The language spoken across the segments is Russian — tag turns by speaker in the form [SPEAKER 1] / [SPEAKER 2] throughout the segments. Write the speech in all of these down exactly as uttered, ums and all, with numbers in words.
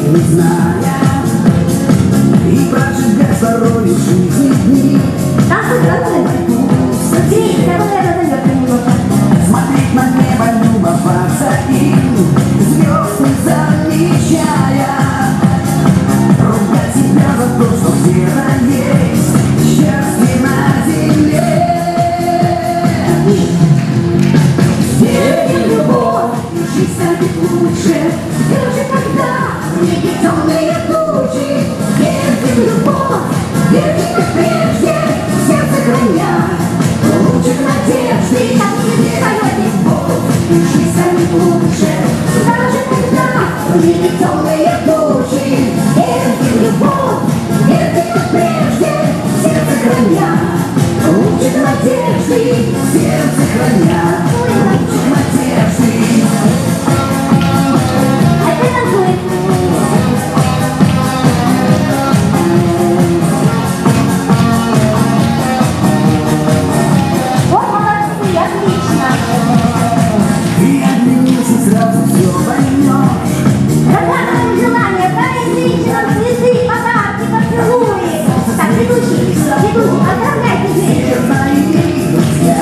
[SPEAKER 1] не зная, и прожигать порой жизни дни. Смотреть на небо, любоваться им, звезды замечая, ругать себя за то, что где-то есть счастье на земле. Верь в любовь, и жизнь станет лучше. Скажи, когда в небе темные тучи. Верь в любовь, верь, как прежде, сердце храня лучик надежды. Жизнь станет лучше, даже когда в небе темные тучи. Верь в любовь, верь, как прежде, сердце храня лучик надежды, сердце храня лучик надежды.
[SPEAKER 2] А это танцует. Вот молодцы, отлично.
[SPEAKER 1] Сразу все поймешь.
[SPEAKER 2] Загадываем желание, произведите нам цветы, подарки, поцелуи. Так, ведущий, ведущий, поздравляйте здесь.
[SPEAKER 1] Все мои друзья,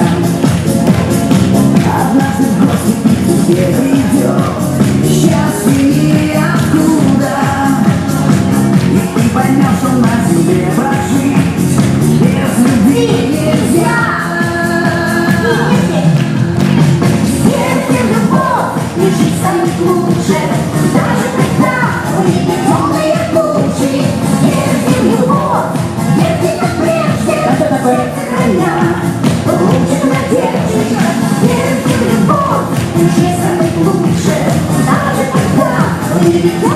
[SPEAKER 1] однажды в гости к тебе придет счастье ниоткуда, и ты поймешь, что на земле прожить без любви нельзя. И жизнь станет лучше, даже когда в небе темные тучи. Верь в любовь, верь, как прежде, сердце храня лучик надежды. Верь в любовь, и жизнь станет лучше, даже когда в небе